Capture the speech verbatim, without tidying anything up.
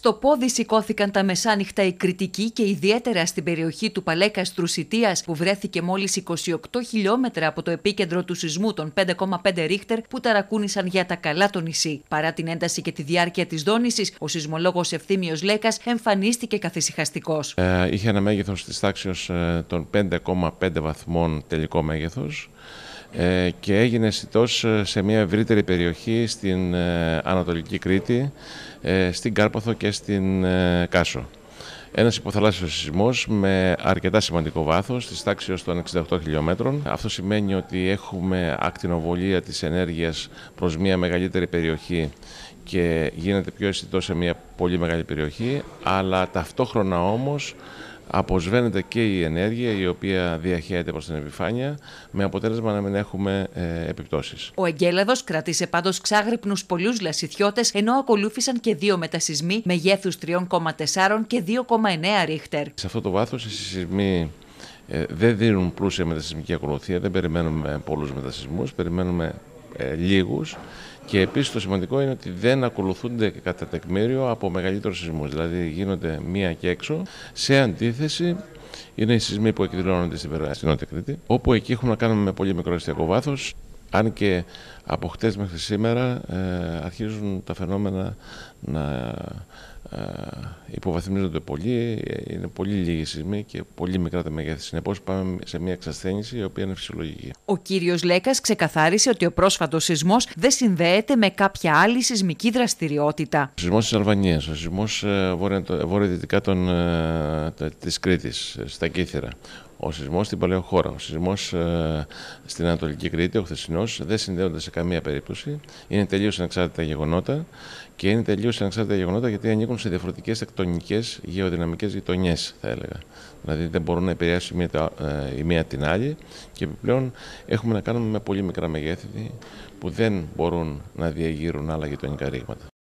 Στο πόδι σηκώθηκαν τα μεσάνυχτα οι Κρητικοί και ιδιαίτερα στην περιοχή του Παλέκας Τρουσιτίας, που βρέθηκε μόλις είκοσι οκτώ χιλιόμετρα από το επίκεντρο του σεισμού των πέντε κόμμα πέντε Ρίχτερ, που ταρακούνησαν για τα καλά το νησί. Παρά την ένταση και τη διάρκεια της δόνησης, ο σεισμολόγος Ευθύμιος Λέκας εμφανίστηκε καθησυχαστικός. Ε, είχε ένα μέγεθος της τάξης ε, των πέντε κόμμα πέντε βαθμών τελικό μέγεθος ε, και έγινε αισθητός σε μια ευρύτερη περιοχή στην ε, Ανατολική Κρήτη, ε, στην Κάρπαθο και στην ε, Κάσο. Ένας υποθαλάσσιος σεισμός με αρκετά σημαντικό βάθος, της τάξης των εξήντα οκτώ χιλιόμετρων. Αυτό σημαίνει ότι έχουμε ακτινοβολία της ενέργειας προς μια μεγαλύτερη περιοχή και γίνεται πιο αισθητό σε μια πολύ μεγάλη περιοχή, αλλά ταυτόχρονα όμως αποσβαίνεται και η ενέργεια η οποία διαχέεται προς την επιφάνεια, με αποτέλεσμα να μην έχουμε ε, επιπτώσεις. Ο Εγκέλαδος κράτησε πάντως ξάγρυπνους πολλούς λασιθιώτες, ενώ ακολούθησαν και δύο μετασεισμοί μεγέθους τρία κόμμα τέσσερα και δύο κόμμα εννέα Ρίχτερ. Σε αυτό το βάθος οι σεισμοί ε, δεν δίνουν πλούσια μετασεισμική ακολουθία, δεν περιμένουμε πολλούς μετασεισμούς, περιμένουμε ε, λίγους. Και επίσης το σημαντικό είναι ότι δεν ακολουθούνται κατά τεκμήριο από μεγαλύτερους σεισμούς, δηλαδή γίνονται μία και έξω. Σε αντίθεση είναι οι σεισμοί που εκδηλώνονται στην Νότια Κρήτη, όπου εκεί έχουν να κάνουν με πολύ μικρό εστιακό βάθος, αν και από χτες μέχρι σήμερα ε, αρχίζουν τα φαινόμενα να ε, υποβαθμίζονται πολύ, είναι πολύ λίγοι σεισμοί και πολύ μικρά τα μεγέθη. Συνεπώς πάμε σε μια εξασθένηση η οποία είναι φυσιολογική. Ο κύριος Λέκας ξεκαθάρισε ότι ο πρόσφατος σεισμός δεν συνδέεται με κάποια άλλη σεισμική δραστηριότητα. Ο σεισμός της Αλβανίας, ο σεισμός βόρεια-δυτικά της Κρήτης, στα Κύθυρα. Ο σεισμός στην Παλαιοχώρα, ο σεισμός ε, στην Ανατολική Κρήτη, ο χθεσινός, δεν συνδέονται σε καμία περίπτωση. Είναι τελείως ανεξάρτητα γεγονότα και είναι τελείως ανεξάρτητα γεγονότα γιατί ανήκουν σε διαφορετικές τεκτονικές γεωδυναμικές γειτονιές, θα έλεγα. Δηλαδή δεν μπορούν να επηρεάσουν η μία, ε, η μία την άλλη και επιπλέον έχουμε να κάνουμε με πολύ μικρά μεγέθη που δεν μπορούν να διαγείρουν άλλα γειτονικά ρήγματα.